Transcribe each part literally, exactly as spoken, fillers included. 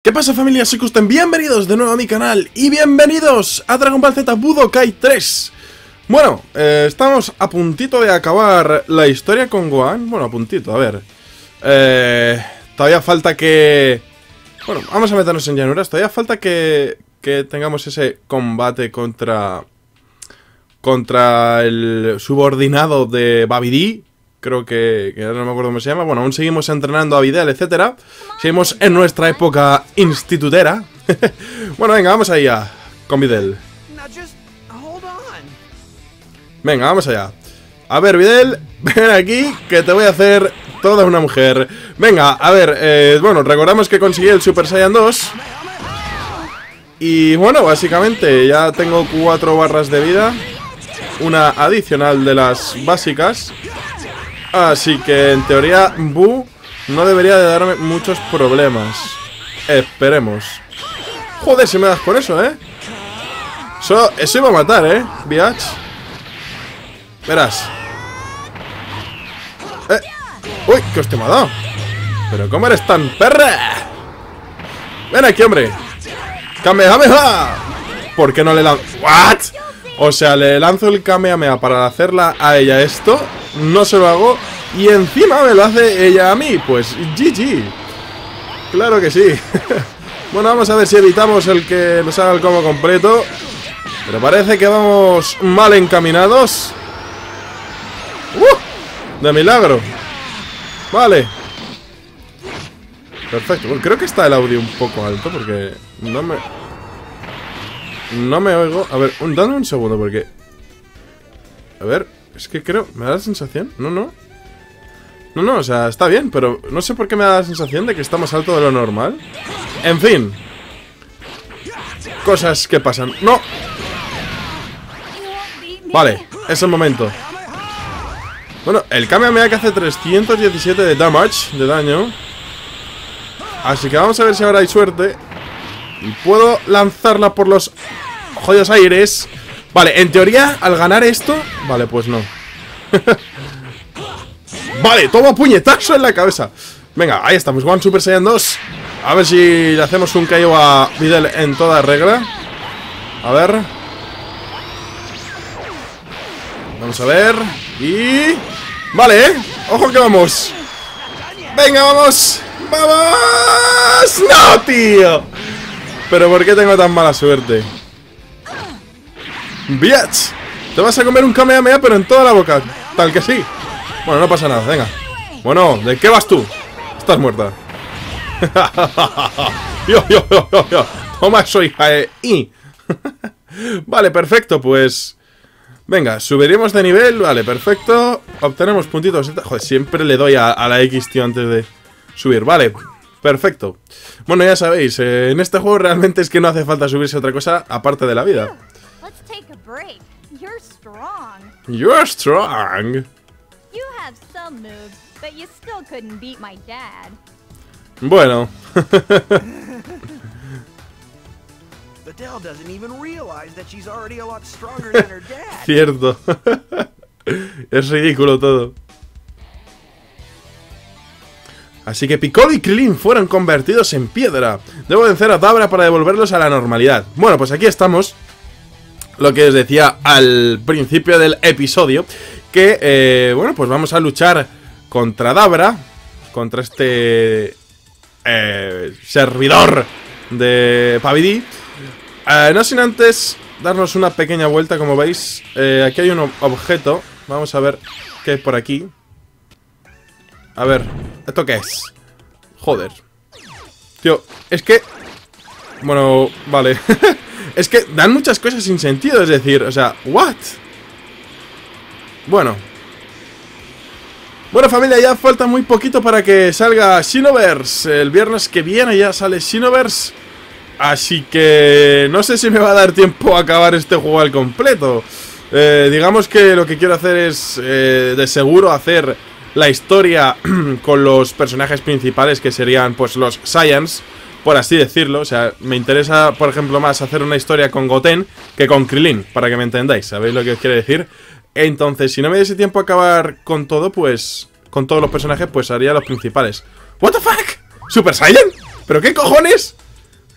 ¿Qué pasa, familia? Soy Kusten, bienvenidos de nuevo a mi canal y bienvenidos a Dragon Ball Z Budokai tres. Bueno, eh, estamos a puntito de acabar la historia con Gohan. Bueno, a puntito, a ver eh, todavía falta que... Bueno, vamos a meternos en llanuras. Todavía falta que, que tengamos ese combate contra... Contra el subordinado de Babidi. Creo que, que no me acuerdo cómo se llama. Bueno, aún seguimos entrenando a Videl, etcétera. Seguimos en nuestra época institutera. Bueno, venga, vamos allá con Videl. Venga, vamos allá. A ver, Videl, ven aquí que te voy a hacer toda una mujer. Venga, a ver, eh, bueno, recordamos que conseguí el Super Saiyan dos. Y bueno, básicamente ya tengo cuatro barras de vida. Una adicional de las básicas. Así que en teoría Buu no debería de darme muchos problemas. Esperemos. Joder, si me das con eso, ¿eh? Eso, eso iba a matar, ¿eh? Biatch. Verás. Eh. Uy, ¿qué hostia me ha dado? Pero ¿cómo eres tan perra? Ven aquí, hombre. Kamehameha. ¿Por qué no le lanzo? ¿What? O sea, le lanzo el Kamehameha para hacerla a ella esto. No se lo hago. Y encima me lo hace ella a mí. Pues G G. Claro que sí. Bueno, vamos a ver si evitamos el que nos haga el combo completo. Pero parece que vamos mal encaminados. ¡Uh! De milagro. Vale. Perfecto. Bueno, creo que está el audio un poco alto porque no me... No me oigo. A ver, un, dame un segundo porque... A ver, es que creo... ¿Me da la sensación? No, no. No, no, o sea, está bien, pero no sé por qué me da la sensación de que está más alto de lo normal. En fin. Cosas que pasan. ¡No! Vale, es el momento. Bueno, el Kamehameha que hace trescientos diecisiete de damage, de daño. Así que vamos a ver si ahora hay suerte y puedo lanzarla por los jodidos aires. Vale, en teoría, al ganar esto... Vale, pues no. Vale, toma puñetazo en la cabeza. Venga, ahí estamos, One Super Saiyan dos. A ver si le hacemos un K O a Videl en toda regla. A ver. Vamos a ver. Y... Vale, ¿eh? Ojo que vamos. Venga, vamos. ¡Vamos! ¡No, tío! Pero ¿por qué tengo tan mala suerte? ¡Biatch! Te vas a comer un Kamehameha pero en toda la boca. Tal que sí. Bueno, no pasa nada, venga. Bueno, ¿de qué vas tú? Estás muerta. yo, yo, yo, yo, yo. Toma eso, hija de I. Vale, perfecto, pues... Venga, subiremos de nivel. Vale, perfecto. Obtenemos puntitos. Joder, siempre le doy a, a la X, tío, antes de subir. Vale, perfecto. Bueno, ya sabéis, eh, en este juego realmente es que no hace falta subirse otra cosa aparte de la vida. You're strong. You have some moves, but you still couldn't beat my dad. Bueno. Videl doesn't even realize that she's already a lot stronger than her dad. Cierto. Es ridículo todo. Así que Piccolo y Krillin fueron convertidos en piedra. Debo vencer a Dabra para devolverlos a la normalidad. Bueno, pues aquí estamos. Lo que os decía al principio del episodio. Que, eh, bueno, pues vamos a luchar contra Dabra. Contra este... Eh, servidor de Babidi. Eh, no sin antes darnos una pequeña vuelta, como veis. Eh, aquí hay un objeto. Vamos a ver qué hay por aquí. A ver, ¿esto qué es? Joder. Tío, es que... Bueno, vale. Es que dan muchas cosas sin sentido, es decir, o sea, ¿what? Bueno. Bueno, familia, ya falta muy poquito para que salga Xenoverse. El viernes que viene ya sale Xenoverse. Así que no sé si me va a dar tiempo a acabar este juego al completo. Eh, digamos que lo que quiero hacer es, eh, de seguro, hacer la historia con los personajes principales, que serían, pues, los Saiyans, por así decirlo. O sea, me interesa, por ejemplo, más hacer una historia con Goten que con Krillin, para que me entendáis. ¿Sabéis lo que os quiero decir? Entonces, si no me diese tiempo a acabar con todo, pues... Con todos los personajes, pues haría los principales. ¿What the fuck? ¿Super Saiyan? ¿Pero qué cojones?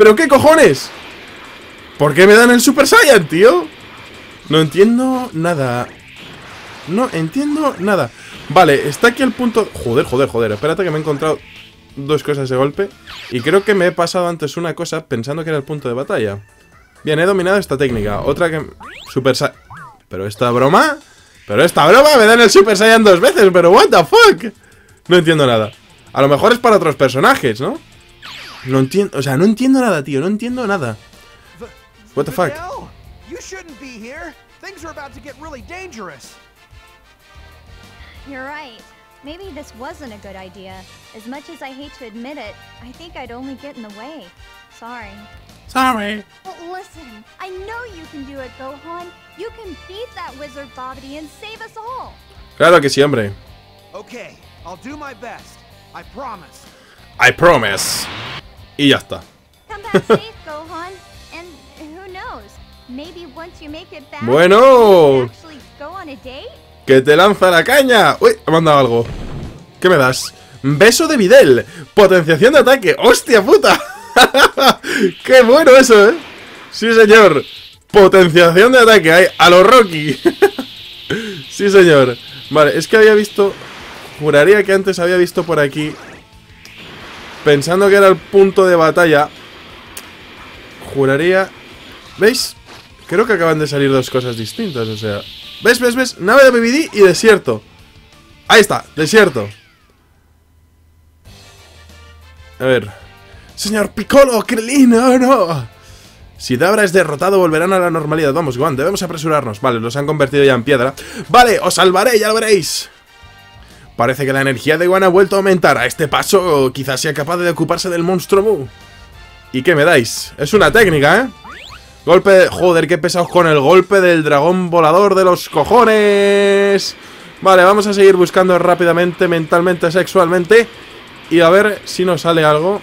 ¿Pero qué cojones? ¿Por qué me dan el Super Saiyan, tío? No entiendo nada. No entiendo nada. Vale, está aquí el punto... Joder, joder, joder. Espérate que me he encontrado dos cosas de golpe. Y creo que me he pasado antes una cosa pensando que era el punto de batalla. Bien, he dominado esta técnica. Otra que... Super Saiyan... ¿Pero esta broma? ¿Pero esta broma? Me dan el Super Saiyan dos veces. ¿Pero what the fuck? No entiendo nada. A lo mejor es para otros personajes, ¿no? No entiendo... O sea, no entiendo nada, tío. No entiendo nada. What the fuck? You shouldn't be here. Things are about to get really dangerous. You're right. Maybe this wasn't a good idea. As much as I hate to admit it, I think I'd only get in the way. Sorry. Sorry. Well, listen, I know you can do it, Gohan. You can beat that wizard Babidi and save us all. Claro que sí, hombre. Okay, I'll do my best. I promise. I promise. Y ya está. Come back safe, Gohan. And who knows? Maybe once you make it back, Bueno. you can actually go on a date? ¡Que te lanza la caña! ¡Uy! Me ha mandado algo. ¿Qué me das? Beso de Videl. Potenciación de ataque. ¡Hostia puta! ¡Qué bueno eso, eh! Sí, señor. Potenciación de ataque. Ahí, a lo Rocky. Sí, señor. Vale, es que había visto... Juraría que antes había visto por aquí... Pensando que era el punto de batalla... Juraría... ¿Veis? Creo que acaban de salir dos cosas distintas, o sea... ¿Ves, ves, ves? Nave de B B D y desierto. Ahí está, desierto. A ver. Señor Piccolo, Krillin, no, no. Si Dabra es derrotado, volverán a la normalidad. Vamos, Gohan, debemos apresurarnos. Vale, los han convertido ya en piedra. Vale, os salvaré, ya lo veréis. Parece que la energía de Gohan ha vuelto a aumentar. A este paso, quizás sea capaz de ocuparse del monstruo Mu. ¿Y qué me dais? Es una técnica, ¿eh? Golpe de... Joder, qué pesados con el golpe del dragón volador de los cojones. Vale, vamos a seguir buscando rápidamente, mentalmente, sexualmente. Y a ver si nos sale algo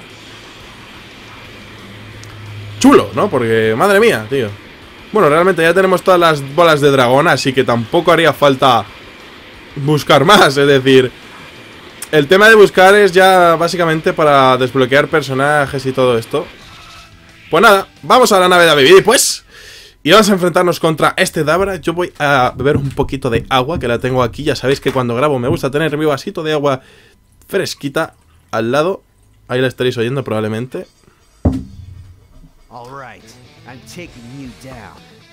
chulo, ¿no? Porque, madre mía, tío. Bueno, realmente ya tenemos todas las bolas de dragón, así que tampoco haría falta buscar más. Es decir, el tema de buscar es ya básicamente para desbloquear personajes y todo esto. Pues nada, vamos a la nave de B B D, pues. Y vamos a enfrentarnos contra este Dabra. Yo voy a beber un poquito de agua, que la tengo aquí. Ya sabéis que cuando grabo me gusta tener mi vasito de agua fresquita al lado. Ahí la estaréis oyendo probablemente. All right, I'm taking you down.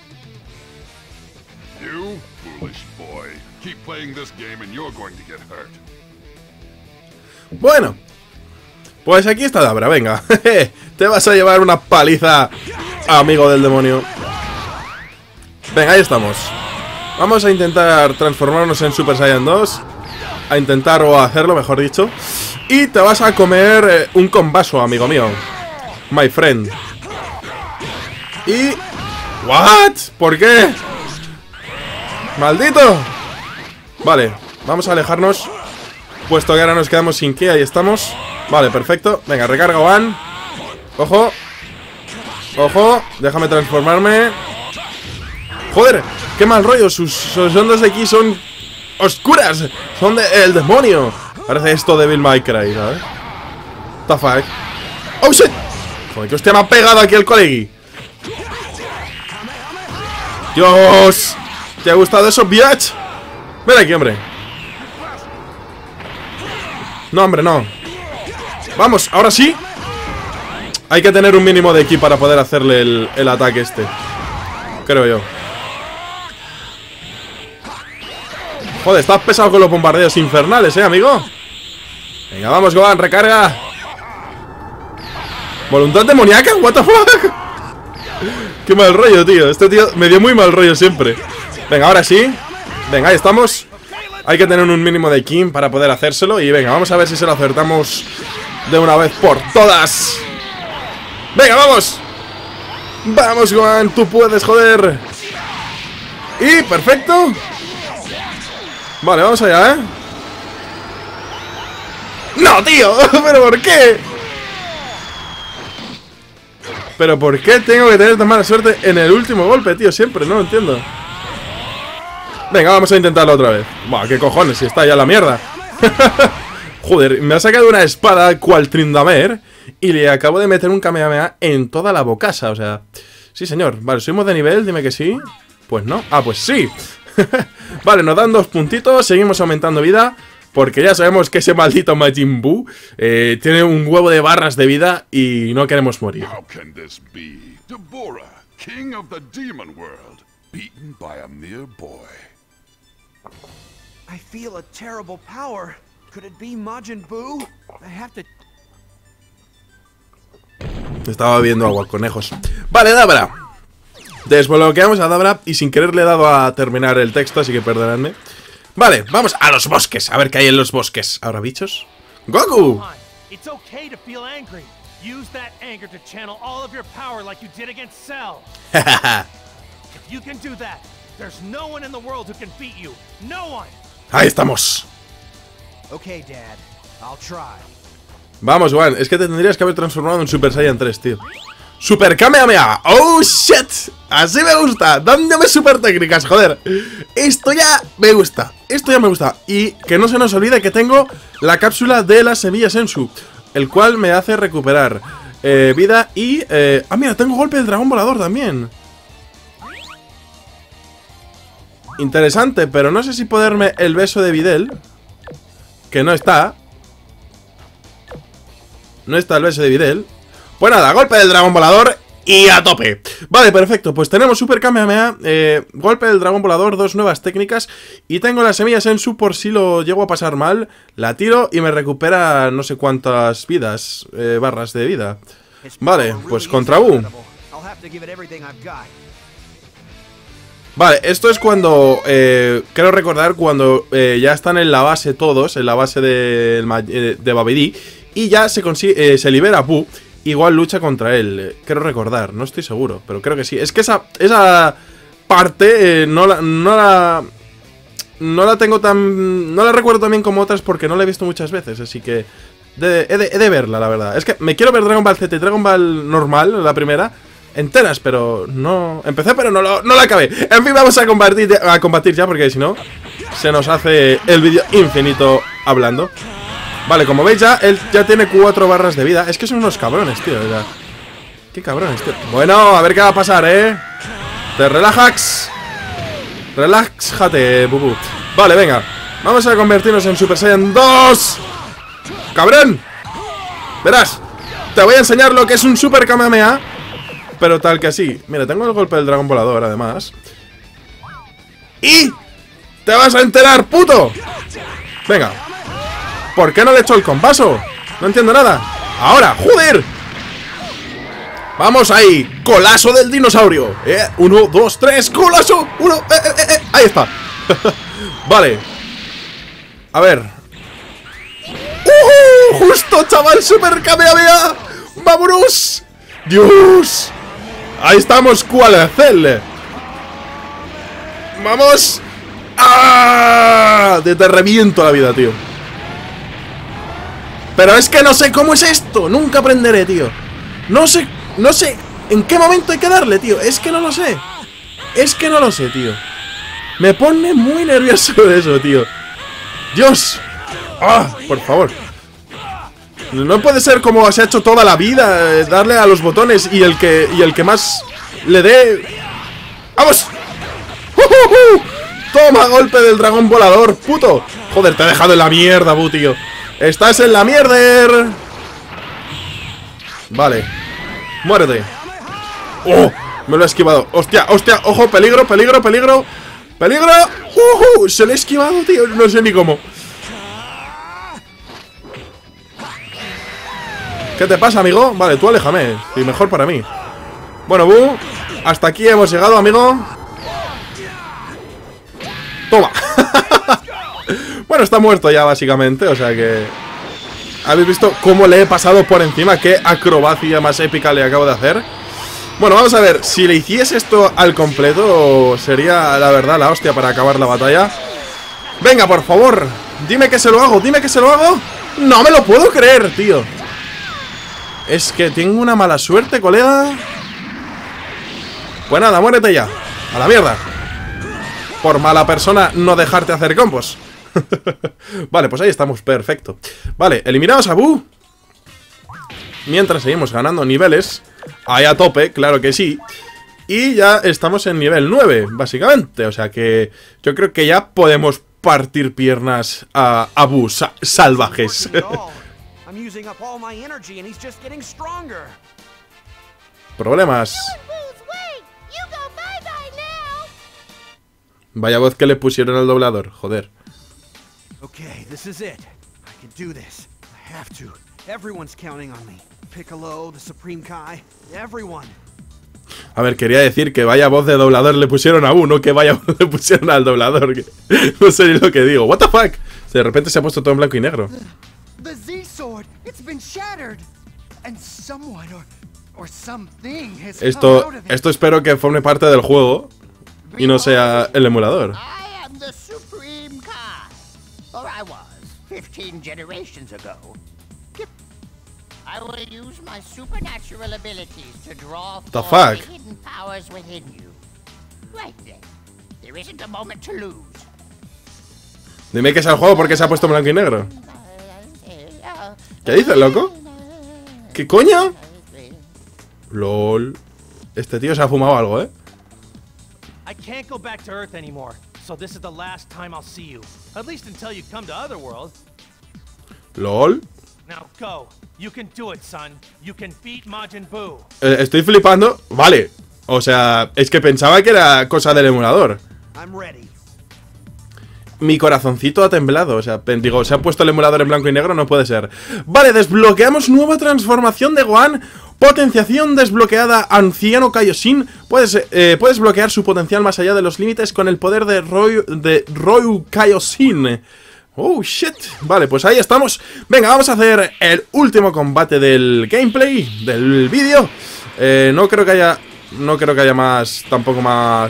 You foolish boy. Keep playing this game and you're going to get hurt. Bueno, pues aquí está Dabra, venga. Te vas a llevar una paliza, amigo del demonio. Venga, ahí estamos. Vamos a intentar transformarnos en Super Saiyan dos. A intentar o a hacerlo, mejor dicho. Y te vas a comer eh, un combaso, amigo mío. My friend. Y... ¿What? ¿Por qué? ¡Maldito! Vale, vamos a alejarnos, puesto que ahora nos quedamos sin ki. Ahí estamos. Vale, perfecto. Venga, recarga Gohan. Ojo. Ojo, déjame transformarme. Joder, qué mal rollo. Sus, sus ondas de ki son oscuras. Son del de demonio. Parece esto de Bill May Cry, ¿sabes? What the fuck. Oh shit. Joder, que hostia me ha pegado aquí el colegui. Dios. ¿Te ha gustado eso, bitch? Ven aquí, hombre. No, hombre, no. Vamos, ahora sí. Hay que tener un mínimo de ki para poder hacerle el, el ataque este. Creo yo. Joder, estás pesado con los bombardeos infernales, eh, amigo. Venga, vamos, Gohan, recarga. Voluntad demoníaca, what the fuck. Qué mal rollo, tío. Este tío me dio muy mal rollo siempre. Venga, ahora sí. Venga, ahí estamos. Hay que tener un mínimo de ki para poder hacérselo. Y venga, vamos a ver si se lo acertamos de una vez por todas. Venga, vamos. Vamos, Gohan, tú puedes, joder. Y, perfecto. Vale, vamos allá, ¿eh? ¡No, tío! ¿Pero por qué? ¿Pero por qué tengo que tener tan mala suerte en el último golpe, tío? Siempre, no lo entiendo. Venga, vamos a intentarlo otra vez. Buah, qué cojones, si está ya la mierda. Joder, me ha sacado una espada cual Trindamer. y le acabo de meter un Kamehameha en toda la bocaza, o sea... Sí, señor. Vale, ¿subimos de nivel? Dime que sí. Pues no. Ah, pues sí. Vale, nos dan dos puntitos, seguimos aumentando vida, porque ya sabemos que ese maldito Majin Buu eh, tiene un huevo de barras de vida y no queremos morir. How can this be? Deborah, king of the demon world, beaten by a mere boy. I feel a terrible power. Could it be Majin Buu? I have to... Estaba bebiendo agua, conejos. Vale, Dabra. Desbloqueamos a Dabra y sin querer le he dado a terminar el texto, así que perdonadme. Vale, vamos a los bosques, a ver qué hay en los bosques. ¿Ahora bichos? ¡Goku! It's okay to feel angry. Use that anger to channel all of your power like you did against Cell. If you can do that, there's no one in the world who can beat you. No one. Ahí estamos. Okay, Dad. I'll try. Vamos, Juan, es que te tendrías que haber transformado en Super Saiyan tres, tío. Super Kamehameha. ¡Oh, shit! Así me gusta. Dándome super técnicas, joder. Esto ya me gusta. Esto ya me gusta. Y que no se nos olvide que tengo la cápsula de la semilla Sensu, el cual me hace recuperar eh, vida y... Eh... Ah, mira, tengo golpe del dragón volador también. Interesante, pero no sé si ponerme el beso de Videl, que no está. No está el beso de Videl. Pues nada, golpe del dragón volador y a tope. Vale, perfecto, pues tenemos Super Kamehameha, eh, golpe del dragón volador, dos nuevas técnicas. Y tengo la semilla Sensu por si lo llego a pasar mal. La tiro y me recupera no sé cuántas vidas, eh, barras de vida. Vale, pues contra Buu. Vale, esto es cuando, eh, quiero recordar cuando eh, ya están en la base todos, en la base de, de, de Babidi, y ya se consigue, eh, se libera Buu, igual lucha contra él, eh, quiero recordar, no estoy seguro, pero creo que sí. Es que esa, esa parte eh, no, la, no la no la tengo tan, no la recuerdo tan bien como otras porque no la he visto muchas veces, así que de, he, de, he de verla, la verdad. Es que me quiero ver Dragon Ball Z y Dragon Ball normal, la primera, enteras, pero no... Empecé, pero no, lo, no la acabé. En fin, vamos a combatir, a combatir ya, porque si no, se nos hace el vídeo infinito hablando. Vale, como veis ya, él ya tiene cuatro barras de vida. Es que son unos cabrones, tío, ¿verdad? Qué cabrones, tío. Bueno, a ver qué va a pasar, ¿eh? Te relajas. Relájate, Bubu. Vale, venga. Vamos a convertirnos en Super Saiyan dos. ¡Cabrón! Verás, te voy a enseñar lo que es un Super Kamehameha, pero tal que así. Mira, tengo el golpe del dragón volador, además. ¡Y! ¡Te vas a enterar, puto! Venga. ¿Por qué no le echo el compaso? No entiendo nada. ¡Ahora! ¡Joder! ¡Vamos ahí! ¡Colazo del dinosaurio! Eh, uno, dos, tres, ¡colazo! Uno, eh, eh, eh, ahí está. Vale. A ver. ¡Uh! ¡Justo, chaval! ¡Super Kamehameha! ¡Vámonos! ¡Dios! Ahí estamos, cual Cell. ¡Vamos! ¡Ah! Te, te reviento la vida, tío. Pero es que no sé cómo es esto. Nunca aprenderé, tío. No sé, no sé en qué momento hay que darle, tío. Es que no lo sé. Es que no lo sé, tío. Me pone muy nervioso eso, tío. Dios. ¡Ah! Por favor. No puede ser como se ha hecho toda la vida, eh, darle a los botones y el que y el que más le dé. ¡Vamos! ¡Uh, uh, uh! ¡Toma golpe del dragón volador, puto! Joder, te he dejado en la mierda, Bu, tío. ¡Estás en la mierda! Vale. Muérete. ¡Oh! Me lo he esquivado. ¡Hostia, hostia! ¡Ojo! ¡Peligro, peligro, peligro! ¡Peligro! ¡Uh, uh! Se lo he esquivado, tío. No sé ni cómo. ¿Qué te pasa, amigo? Vale, tú aléjame. Y mejor para mí. Bueno, Bu, hasta aquí hemos llegado, amigo. Toma. Bueno, está muerto ya, básicamente. O sea que... ¿Habéis visto cómo le he pasado por encima? Qué acrobacia más épica le acabo de hacer. Bueno, vamos a ver. Si le hiciese esto al completo, sería, la verdad, la hostia para acabar la batalla. Venga, por favor. Dime que se lo hago, dime que se lo hago. No me lo puedo creer, tío. Es que tengo una mala suerte, colega. Pues nada, muérete ya. A la mierda. Por mala persona no dejarte hacer combos. Vale, pues ahí estamos, perfecto. Vale, eliminamos a Bu. mientras seguimos ganando niveles. Ahí a tope, claro que sí. Y ya estamos en nivel nueve, básicamente. O sea que yo creo que ya podemos partir piernas a Abu sa salvajes. Problemas. Vaya voz que le pusieron al doblador, joder. Okay, this is it. I can do this. I have to. Everyone's counting on me. Piccolo, the Supreme Kai, everyone. A ver, quería decir que vaya voz de doblador le pusieron a uno, que vaya voz le pusieron al doblador. Que no sé ni lo que digo. What the fuck? De repente se ha puesto todo en blanco y negro. The Z-Sword, it's been shattered. And someone or, or something has come Esto, out of it. esto espero que forme parte del juego y no sea el emulador. I am the Supreme Kai, or I was fifteen generations ago. I will use my supernatural abilities to draw The forth fuck? the hidden powers within you. Right then, there isn't a moment to lose. Dime que es el juego porque se ha puesto en blanco y negro. ¿Qué dices, loco? ¿Qué coño? LOL. Este tío se ha fumado algo, ¿eh? I can't go back to Earth anymore, so this is the last time I'll see you. At least until you come to Otherworld. LOL. Now go. You can do it, son. You can beat Majin Buu. Eh, estoy flipando. Vale. O sea, es que pensaba que era cosa del emulador. I'm ready. Mi corazoncito ha temblado. O sea, digo, se ha puesto el emulador en blanco y negro, no puede ser. Vale, desbloqueamos nueva transformación de Gohan. Potenciación desbloqueada, Anciano Kaioshin. Puedes, eh, puedes bloquear su potencial más allá de los límites con el poder de Ryu, de Ryu Kaioshin. Oh, shit. Vale, pues ahí estamos. Venga, vamos a hacer el último combate del gameplay, del vídeo. eh, No creo que haya... No creo que haya más... Tampoco más...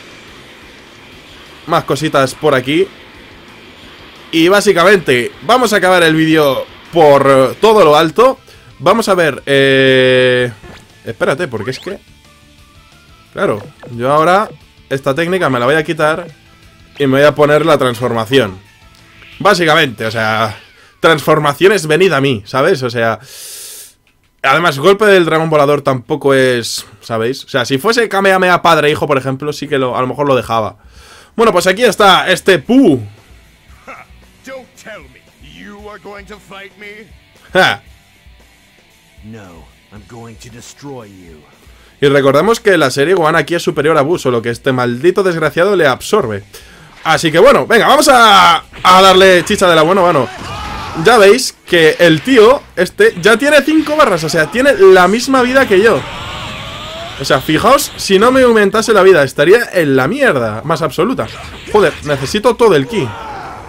Más cositas por aquí. Y básicamente vamos a acabar el vídeo por todo lo alto. Vamos a ver... Eh... Espérate, porque es que... Claro, yo ahora esta técnica me la voy a quitar y me voy a poner la transformación. Básicamente, o sea, transformaciones venid a mí, ¿sabes? O sea, además, golpe del dragón volador tampoco es, ¿sabéis? O sea, si fuese Kamehameha padre e hijo, por ejemplo, sí que lo, a lo mejor lo dejaba. Bueno, pues aquí está este Pu. Don't tell me you are going to fight me. Ja. No, I'm going to destroy you. Y recordemos que la serie Gohan aquí es superior a Buu, solo que este maldito desgraciado le absorbe. Así que bueno, venga, vamos a, a darle chicha de la buena mano. Ya veis que el tío, este, ya tiene cinco barras, o sea, tiene la misma vida que yo. O sea, fijaos, si no me aumentase la vida, estaría en la mierda más absoluta. Joder, necesito todo el ki.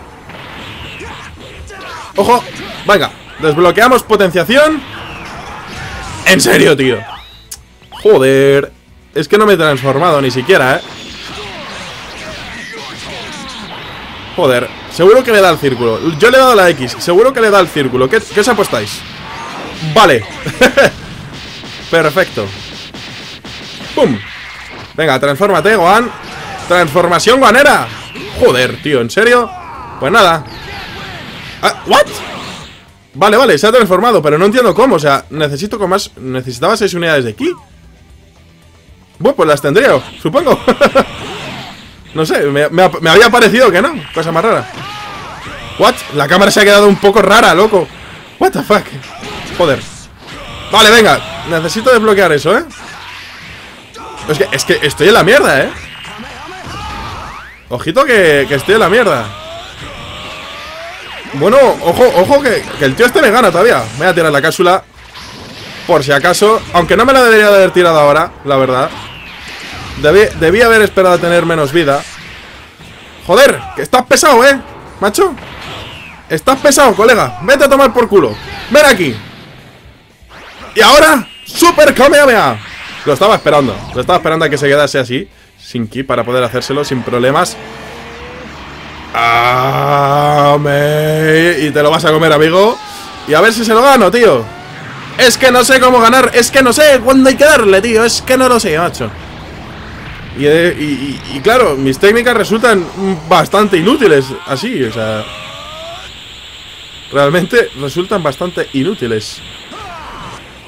Ojo, venga, desbloqueamos potenciación. En serio, tío. Joder, es que no me he transformado ni siquiera, eh. Joder, seguro que le da el círculo. Yo le he dado la X, seguro que le da el círculo. ¿Qué, qué os apostáis? Vale. Perfecto. ¡Pum! Venga, transfórmate, Gohan. Transformación guanera. Joder, tío, ¿en serio? Pues nada. Ah, ¿what? Vale, vale, se ha transformado, pero no entiendo cómo. O sea, necesito con más... Necesitaba seis unidades de ki. Bueno, pues las tendría, supongo. No sé, me, me, me había parecido que no. Cosa más rara. What? La cámara se ha quedado un poco rara, loco. What the fuck. Joder. Vale, venga. Necesito desbloquear eso, ¿eh? Es que, es que estoy en la mierda, ¿eh? Ojito que, que estoy en la mierda. Bueno, ojo, ojo que, que el tío este me gana todavía. Voy a tirar la cápsula por si acaso. Aunque no me la debería de haber tirado ahora, la verdad. Debí, debí haber esperado a tener menos vida. Joder, que estás pesado, ¿eh? Macho. Estás pesado, colega. Vete a tomar por culo. Ven aquí. Y ahora, Super Kamehameha. Lo estaba esperando. Lo estaba esperando a que se quedase así, sin ki, para poder hacérselo sin problemas. Ah, me... Y te lo vas a comer, amigo. Y a ver si se lo gano, tío. Es que no sé cómo ganar. Es que no sé cuándo hay que darle, tío. Es que no lo sé, macho. Y, y, y, y claro, mis técnicas resultan bastante inútiles. Así, o sea, realmente resultan bastante inútiles.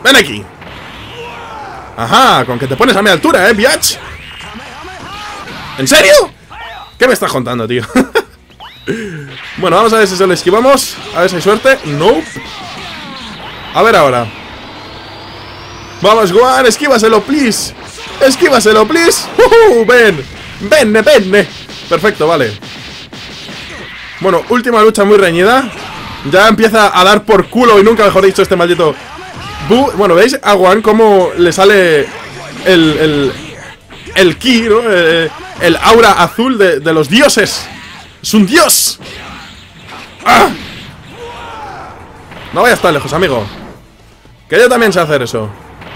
¡Ven aquí! Ajá, con que te pones a mi altura, ¿eh, biatch? ¿En serio? ¿Qué me estás contando, tío? Bueno, vamos a ver si se lo esquivamos. A ver si hay suerte. Nope. A ver ahora. Vamos, Gohan, esquívaselo, please. Esquívaselo, please. uh, uh, Ven, ven, ven. Perfecto, vale. Bueno, última lucha muy reñida. Ya empieza a dar por culo, y nunca mejor dicho, este maldito Bu. Bueno, ¿veis a Gohan cómo le sale el, el, el ki, ¿no? El, el aura azul de, de los dioses. ¡Es un dios! ¡Ah! No vayas tan lejos, amigo. Que yo también sé hacer eso.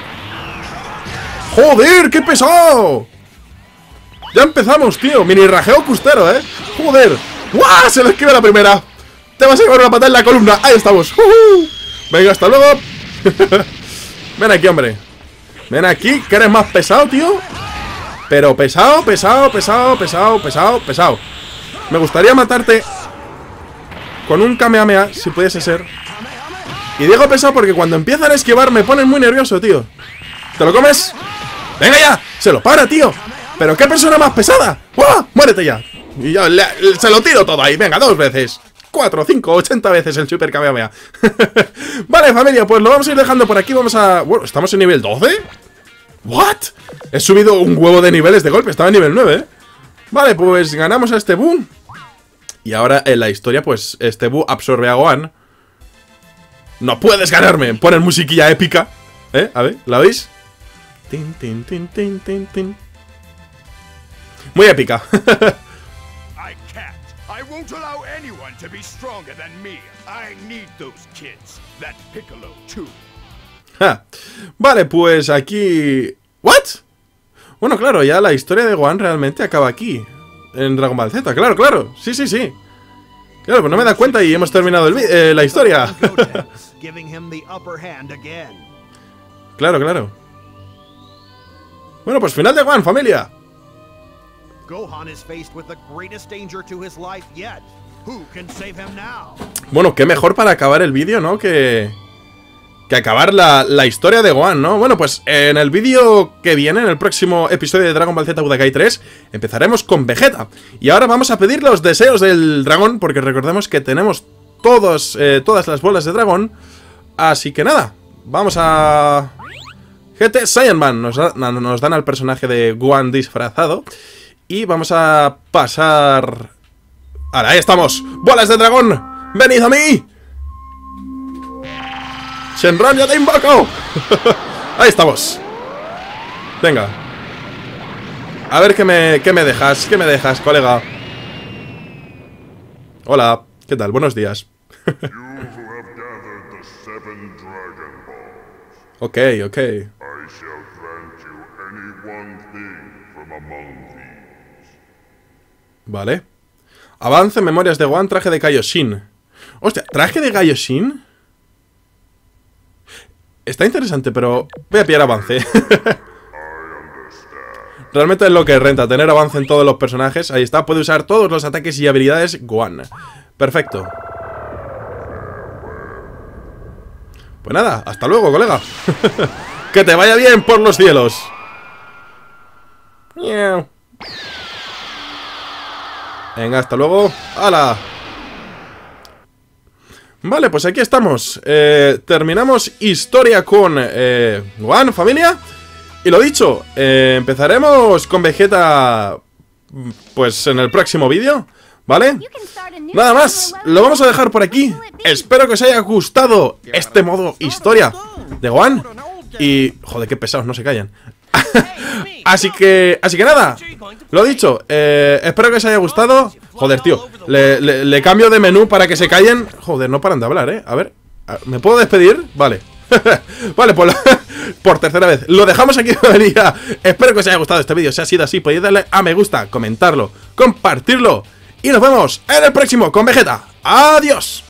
¡Joder, qué pesado! Ya empezamos, tío. Mini rajeo custero, ¿eh? ¡Joder! ¡Guau! Se lo esquiva la primera. Te vas a llevar una patada en la columna. Ahí estamos. ¡Uh -huh! Venga, hasta luego. Ven aquí, hombre. Ven aquí, que eres más pesado, tío. Pero pesado, pesado, pesado, pesado, pesado, pesado. Me gustaría matarte con un Kamehameha, si pudiese ser. Y digo pesado porque cuando empiezan a esquivar me ponen muy nervioso, tío. ¿Te lo comes? ¡Venga ya! ¡Se lo para, tío! ¡Pero qué persona más pesada! ¡Buah! ¡Muérete ya! Y yo le, le, se lo tiro todo ahí. Venga, dos veces. Cuatro, cinco, ochenta veces el Super Kamehameha. Vale, familia, pues lo vamos a ir dejando por aquí. Vamos a... Bueno, ¿estamos en nivel doce? ¿What? He subido un huevo de niveles de golpe. Estaba en nivel nueve, ¿eh? Vale, pues ganamos a este Buu. Y ahora en la historia, pues este Buu absorbe a Gohan. ¡No puedes ganarme! Ponen musiquilla épica. ¿Eh? A ver, ¿la veis? Tin, tin, tin, tin, tin, tin. Muy épica. I can't. I won't allow anyone to be stronger than me. I need those kids. That Piccolo too. Ja. Vale, pues aquí... ¿What? Bueno, claro, ya la historia de Gohan realmente acaba aquí. En Dragon Ball Z, claro, claro. Sí, sí, sí. Claro, pues no me da cuenta y hemos terminado el eh, la historia. Claro, claro. Bueno, pues final de Gohan, familia. Bueno, qué mejor para acabar el vídeo, ¿no? Que... Que acabar la, la historia de Gohan, ¿no? Bueno, pues en el vídeo que viene, en el próximo episodio de Dragon Ball Z Budokai tres, empezaremos con Vegeta. Y ahora vamos a pedir los deseos del dragón, porque recordemos que tenemos todos, eh, todas las bolas de dragón. Así que nada, vamos a... G T Saiyaman, nos, da, nos dan al personaje de Gohan disfrazado. Y vamos a pasar... ¡Ahora, ahí estamos! ¡Bolas de dragón! ¡Venid a mí! ¡Shenron, ya te invoco! Ahí estamos. Venga. A ver qué me, qué me dejas, qué me dejas, colega. Hola, ¿qué tal? Buenos días. Ok, ok. Vale. Avance, memorias de Gohan, traje de Kaioshin. Hostia, ¿traje de Kaioshin? Está interesante, pero voy a pillar avance. Realmente es lo que renta, tener avance en todos los personajes. Ahí está, puede usar todos los ataques y habilidades Gohan. Perfecto. Pues nada, hasta luego, colega. Que te vaya bien por los cielos. Venga, hasta luego. ¡Hala! Vale, pues aquí estamos. eh, Terminamos historia con eh, Gohan, familia. Y lo dicho, eh, empezaremos con Vegeta, pues en el próximo vídeo, ¿vale? Nada más, lo vamos a dejar por aquí. Espero que os haya gustado este modo historia de Gohan. Y... joder, qué pesados, no se callan. Así que... Así que nada, lo dicho, eh, espero que os haya gustado. Joder, tío, le, le, le cambio de menú para que se callen. Joder, no paran de hablar, eh. A ver, ¿me puedo despedir? Vale. Vale, pues por tercera vez lo dejamos aquí, familia. Espero que os haya gustado este vídeo. Si ha sido así, podéis darle a me gusta, comentarlo, compartirlo. Y nos vemos en el próximo con Vegeta. Adiós.